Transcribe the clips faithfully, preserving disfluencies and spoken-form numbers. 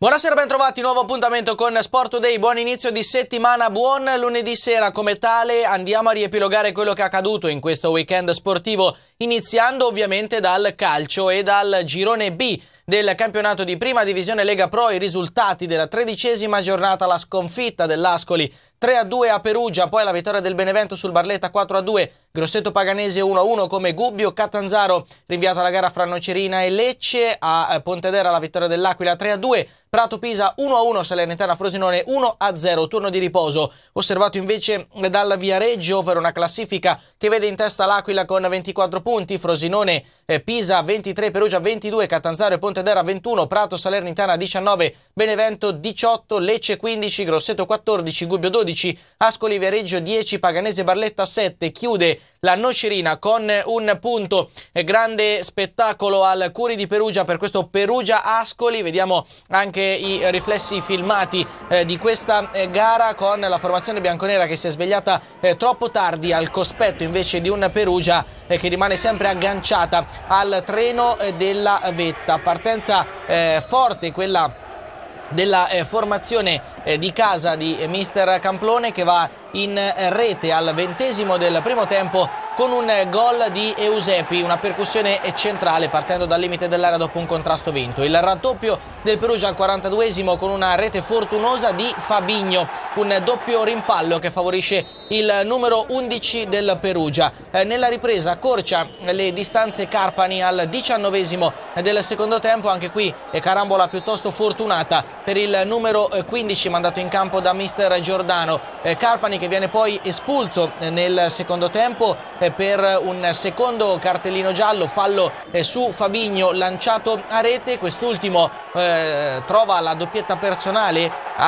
Buonasera, ben trovati, nuovo appuntamento con Sport Today, buon inizio di settimana, buon lunedì sera. Come tale andiamo a riepilogare quello che è accaduto in questo weekend sportivo, iniziando ovviamente dal calcio e dal girone B del campionato di Prima Divisione Lega Pro. I risultati della tredicesima giornata: la sconfitta dell'Ascoli tre a due a Perugia, poi la vittoria del Benevento sul Barletta quattro a due, Grosseto Paganese uno a uno come Gubbio, Catanzaro rinviata la gara fra Nocerina e Lecce, a Pontedera la vittoria dell'Aquila tre a due, Prato Pisa uno a uno, Salernitana Frosinone uno a zero, turno di riposo osservato invece dal Viareggio per una classifica che vede in testa l'Aquila con ventiquattro punti, Frosinone eh, Pisa ventitré, Perugia ventidue, Catanzaro e Pontedera ventuno, Prato Salernitana diciannove, Benevento diciotto, Lecce quindici, Grosseto quattordici, Gubbio dodici, Ascoli Viareggio dieci, Paganese Barletta sette, chiude la Nocerina con un punto. Grande spettacolo al Curi di Perugia per questo Perugia-Ascoli. Vediamo anche i riflessi filmati eh, di questa eh, gara, con la formazione bianconera che si è svegliata eh, troppo tardi al cospetto invece di un Perugia eh, che rimane sempre agganciata al treno eh, della vetta. Partenza eh, forte quella della eh, formazione eh, di casa di eh, mister Camplone, che va in eh, rete al ventesimo del primo tempo con un eh, gol di Eusepi, una percussione centrale partendo dal limite dell'area dopo un contrasto vinto. Il raddoppio del Perugia al quarantaduesimo con una rete fortunosa di Fabinho, un doppio rimpallo che favorisce il numero undici del Perugia. Eh, nella ripresa accorcia le distanze Carpani al diciannovesimo del secondo tempo, anche qui è carambola piuttosto fortunata per il numero quindici mandato in campo da mister Giordano. Eh, Carpani che viene poi espulso nel secondo tempo eh, per un secondo cartellino giallo, fallo eh, su Fabinho lanciato a rete. Quest'ultimo eh, trova la doppietta personale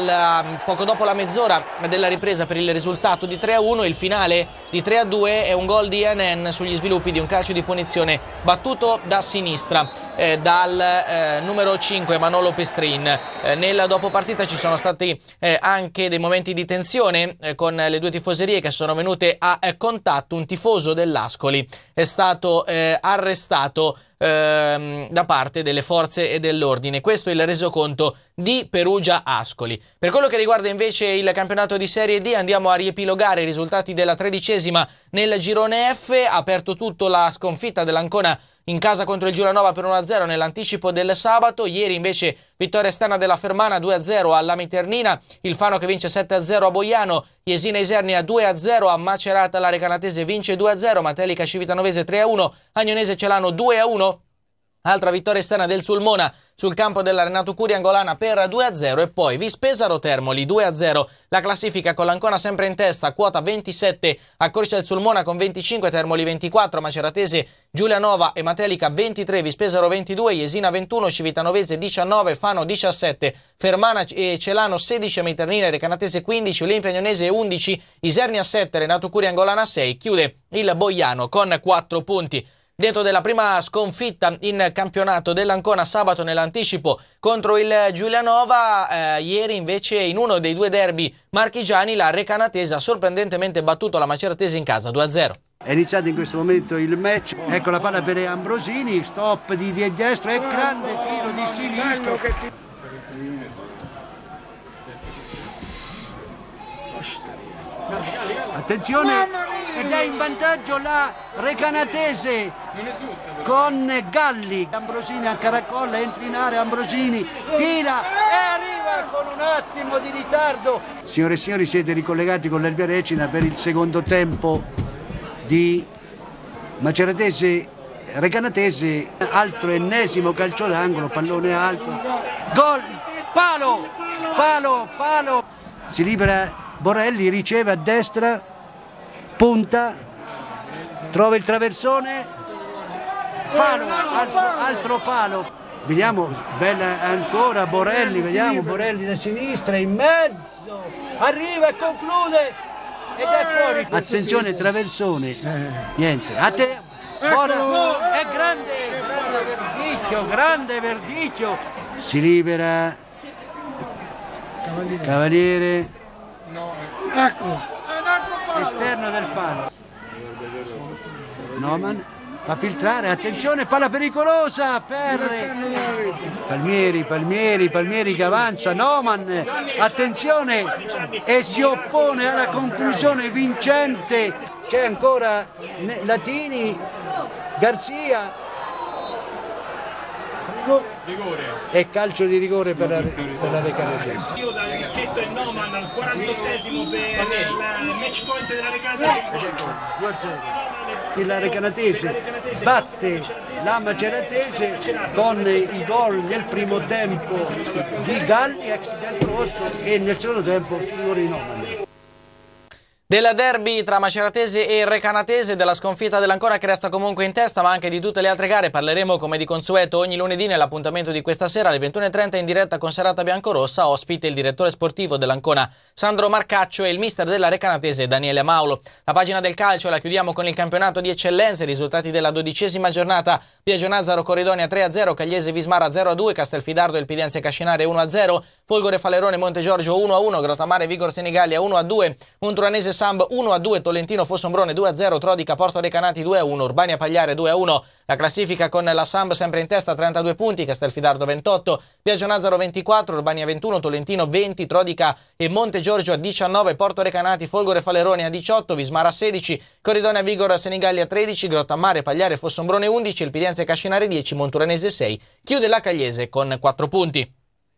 al, poco dopo la mezz'ora della ripresa per il risultato di tre a uno. Il finale di tre a due è un gol di Anen sugli sviluppi di un calcio di punizione battuto da sinistra eh, dal eh, numero cinque Manolo Pestrin. Eh, nel dopopartita ci sono stati eh, anche dei momenti di tensione eh, con le due tifoserie che sono venute a eh, contatto. Un tifoso dell'Ascoli è stato eh, arrestato ehm, da parte delle forze dell'ordine. Questo è il resoconto di Perugia-Ascoli. Per quello che riguarda invece il campionato di Serie D, andiamo a riepilogare i risultati della tredicesima nel girone F. Ha aperto tutto la sconfitta dell'Ancona in casa contro il Giulianova per uno a zero nell'anticipo del sabato. Ieri invece vittoria esterna della Fermana due a zero alla Miternina, il Fano che vince sette a zero a Boiano, Jesina Isernia due a zero a Macerata, la Recanatese vince due a zero, Matelica Civitanovese tre a uno, Agnonese Celano due a uno. Altra vittoria esterna del Sulmona sul campo della Renato Curi Angolana per due a zero, e poi Vispesaro Termoli due a zero. La classifica con l'Ancona sempre in testa, quota ventisette, accorcia il Sulmona con venticinque, Termoli ventiquattro, Maceratese, Giulianova e Matelica ventitré, Vispesaro ventidue, Jesina ventuno, Civitanovese diciannove, Fano diciassette, Fermana e Celano sedici, Miternina e Recanatese quindici, Olimpia Agnonese undici, Isernia sette, Renato Curi Angolana sei, chiude il Boiano con quattro punti. Dentro della prima sconfitta in campionato dell'Ancona sabato nell'anticipo contro il Giulianova, eh, ieri invece in uno dei due derby marchigiani la Recanatese ha sorprendentemente battuto la Maceratese in casa due a zero. È iniziato in questo momento il match, ecco la palla per Ambrosini, stop di, di destro e grande tiro di sinistro. Attenzione, ed è in vantaggio la Recanatese con Galli. Ambrosini a caracolla, entra in area, Ambrosini tira e arriva con un attimo di ritardo. Signore e signori, siete ricollegati con l'Elvia Recina per il secondo tempo di Maceratese Recanatese. Altro ennesimo calcio d'angolo, pallone alto, gol, palo, palo, palo. Si libera Borelli, riceve a destra, punta, trova il traversone, palo, altro, altro palo. Vediamo, bella ancora Borelli, vediamo Borelli da sinistra, in mezzo, arriva e conclude ed è fuori. Attenzione, traversone, niente, a te, buona, è grande, grande Verdicchio, grande Verdicchio. Si libera Cavaliere. Ecco, esterno del palo. Noman, a filtrare, attenzione, palla pericolosa per Palmieri, Palmieri, Palmieri che avanza, Noman, attenzione, e si oppone alla conclusione vincente, c'è ancora Latini, Garzia, e calcio di rigore per la, per la Recanatese. Io dal dischetto il Noman al quarantottesimo per il match point della Recanatese. La Recanatese batte la Maceratese con i gol nel primo tempo di Galli, ex biancorosso, e nel secondo tempo rigore di Noman. Del derby tra Maceratese e Recanatese, della sconfitta dell'Ancona che resta comunque in testa, ma anche di tutte le altre gare, parleremo come di consueto ogni lunedì nell'appuntamento di questa sera alle ventuno e trenta in diretta con Serata Biancorossa. Ospite il direttore sportivo dell'Ancona Sandro Marcaccio e il mister della Recanatese Daniele Maulo. La pagina del calcio la chiudiamo con il campionato di eccellenza, i risultati della dodicesima giornata: Biagio Nazzaro Corridonia tre a zero, Cagliese Vismara zero a due, Castelfidardo e il Pidense Cascinare uno a zero, Folgore Falerone Montegiorgio uno a uno, Grottamare Vigor Senigallia uno a due, Monturanese Samb uno a due, Tolentino Fossombrone due a zero, Trodica Porto Recanati due a uno, Urbania Pagliare due a uno. La classifica con la Samb sempre in testa, trentadue punti, Castelfidardo ventotto, Biagio Nazzaro ventiquattro, Urbania ventuno, Tolentino venti, Trodica e Montegiorgio a diciannove, Porto Recanati, Folgore Falerone a diciotto, Vismara sedici, Corridonia Vigor Senigallia tredici, Grottamare Pagliare Fossombrone undici, il Pidense Cascinare dieci, Monturanese sei. Chiude la Cagliese con quattro punti.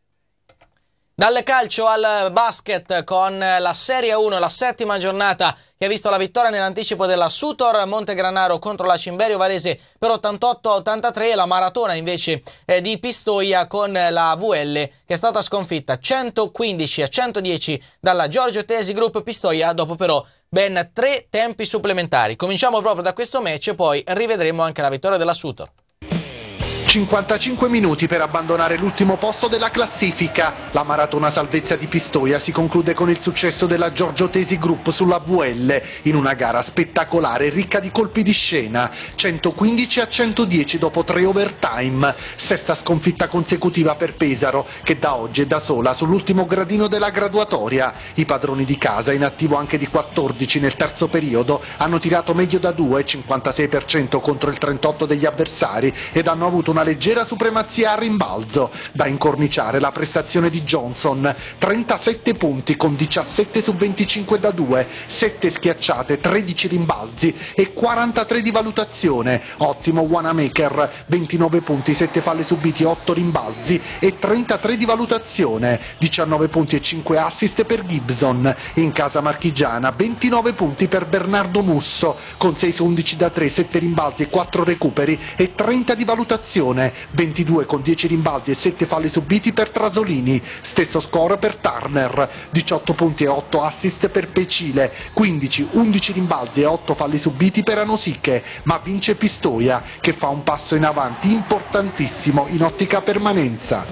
Dal calcio al basket con la Serie uno, la settima giornata che ha visto la vittoria nell'anticipo della Sutor Montegranaro contro la Cimberio Varese per ottantotto a ottantatré, la maratona invece eh, di Pistoia con la V L che è stata sconfitta centoquindici a centodieci dalla Giorgio Tesi Group Pistoia dopo però ben tre tempi supplementari. Cominciamo proprio da questo match e poi rivedremo anche la vittoria della Sutor. cinquantacinque minuti per abbandonare l'ultimo posto della classifica. La maratona salvezza di Pistoia si conclude con il successo della Giorgio Tesi Group sulla V L in una gara spettacolare ricca di colpi di scena. centoquindici a centodieci dopo tre overtime. Sesta sconfitta consecutiva per Pesaro che da oggi è da sola sull'ultimo gradino della graduatoria. I padroni di casa, in attivo anche di quattordici nel terzo periodo, hanno tirato meglio da due, cinquantasei per cento contro il trentotto degli avversari, ed hanno avuto una leggera supremazia a rimbalzo. Da incorniciare la prestazione di Johnson, trentasette punti con diciassette su venticinque da due, sette schiacciate, tredici rimbalzi e quarantatré di valutazione. Ottimo Wanamaker, ventinove punti, sette falli subiti, otto rimbalzi e trentatré di valutazione, diciannove punti e cinque assist per Gibson. In casa marchigiana ventinove punti per Bernardo Musso con sei su undici da tre, sette rimbalzi e quattro recuperi e trenta di valutazione, ventidue con dieci rimbalzi e sette falli subiti per Trasolini. Stesso score per Turner, diciotto punti e otto assist per Pecile, quindici, undici rimbalzi e otto falli subiti per Anosiche. Ma vince Pistoia che fa un passo in avanti importantissimo in ottica permanenza.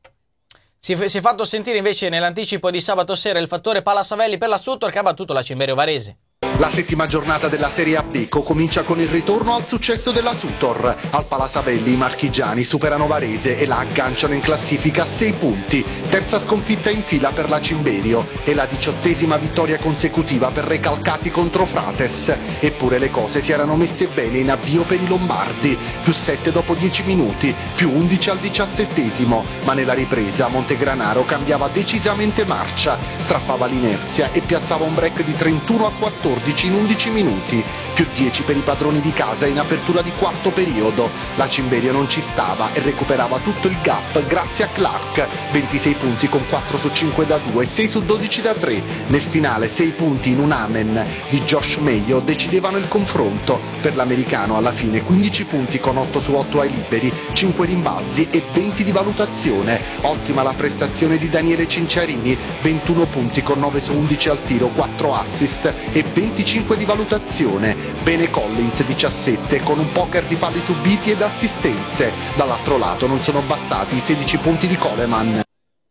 Si è fatto sentire invece nell'anticipo di sabato sera il fattore Palasavelli per la Sutor che ha battuto la Cimberio Varese. La settima giornata della Serie A B comincia con il ritorno al successo della Sutor. Al Palasavelli i marchigiani superano Varese e la agganciano in classifica a sei punti. Terza sconfitta in fila per la Cimberio e la diciottesima vittoria consecutiva per Recalcati contro Frates. Eppure le cose si erano messe bene in avvio per i lombardi. Più sette dopo dieci minuti, più undici al diciassettesimo. Ma nella ripresa Montegranaro cambiava decisamente marcia, strappava l'inerzia e piazzava un break di trentuno a quattordici in undici minuti, più dieci per i padroni di casa in apertura di quarto periodo. La Cimberio non ci stava e recuperava tutto il gap grazie a Clark, ventisei punti con quattro su cinque da due, sei su dodici da tre. Nel finale sei punti in un amen di Josh Mayo decidevano il confronto. Per l'americano alla fine quindici punti con otto su otto ai liberi, cinque rimbalzi e venti di valutazione. Ottima la prestazione di Daniele Cinciarini, ventuno punti con nove su undici al tiro, quattro assist e venticinque di valutazione. Bene Collins, diciassette, con un poker di falli subiti ed assistenze. Dall'altro lato non sono bastati i sedici punti di Coleman.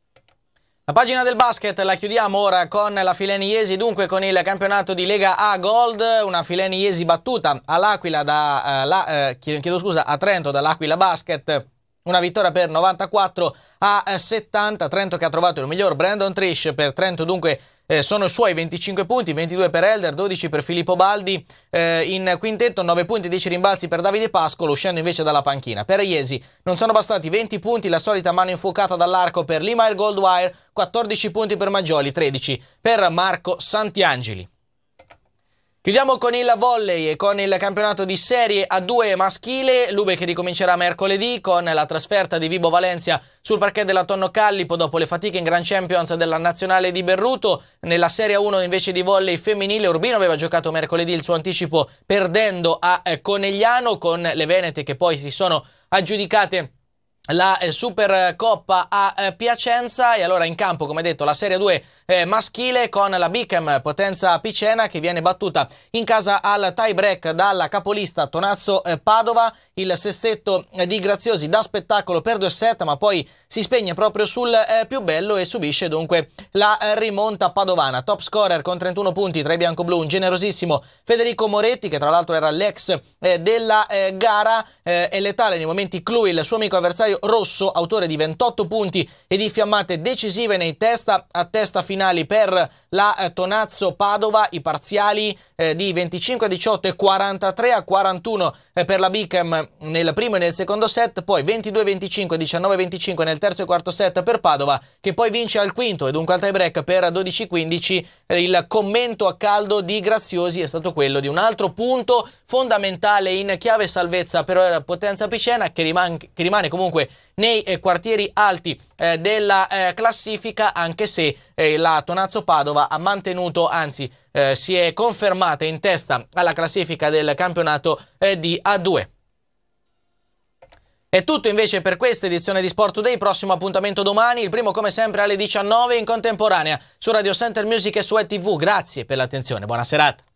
La pagina del basket la chiudiamo ora con la Fileni Iesi, dunque con il campionato di Lega A Gold, una Fileni Iesi battuta all'Aquila da, uh, la, uh, chiedo scusa, a Trento dall'Aquila Basket. Una vittoria per novantaquattro a settanta, Trento che ha trovato il miglior Brandon Trish per Trento, dunque eh, sono i suoi venticinque punti, ventidue per Elder, dodici per Filippo Baldi, eh, in quintetto nove punti, dieci rimbalzi per Davide Pascolo, uscendo invece dalla panchina. Per Iesi non sono bastati venti punti, la solita mano infuocata dall'arco per Limair Goldwire, quattordici punti per Maggioli, tredici per Marco Santiangeli. Chiudiamo con il volley e con il campionato di Serie A due maschile, l'Ube che ricomincerà mercoledì con la trasferta di Vibo Valencia sul parquet della Tonno Callipo dopo le fatiche in Grand Champions della Nazionale di Berruto. Nella Serie A uno invece di volley femminile Urbino aveva giocato mercoledì il suo anticipo perdendo a Conegliano, con le venete che poi si sono aggiudicate la eh, Supercoppa a eh, Piacenza. E allora in campo, come detto, la Serie due eh, maschile con la Bicam Potenza Picena che viene battuta in casa al tie break dalla capolista Tonazzo eh, Padova. Il sestetto eh, di Graziosi dà spettacolo per due set, ma poi si spegne proprio sul eh, più bello e subisce dunque la eh, rimonta padovana. Top scorer con trentuno punti tra i bianco-blu, un generosissimo Federico Moretti, che tra l'altro era l'ex eh, della eh, gara, eh, e letale nei momenti clou il suo amico avversario Rosso, autore di ventotto punti e di fiammate decisive nei testa a testa finali per la eh, Tonazzo Padova. I parziali eh, di venticinque a diciotto e quarantatré a quarantuno eh, per la Bicam nel primo e nel secondo set, poi ventidue a venticinque, diciannove a venticinque nel terzo e quarto set per Padova, che poi vince al quinto e dunque al tie break per dodici a quindici. Il commento a caldo di Graziosi è stato quello di un altro punto fondamentale in chiave salvezza per Potenza Picena, che, riman che rimane comunque nei eh, quartieri alti eh, della eh, classifica, anche se eh, la Tonazzo Padova ha mantenuto, anzi eh, si è confermata in testa alla classifica del campionato eh, di A due. È tutto invece per questa edizione di Sport Today. Prossimo appuntamento domani, il primo come sempre alle diciannove in contemporanea su Radio Center Music e su E T V. Grazie per l'attenzione, buona serata.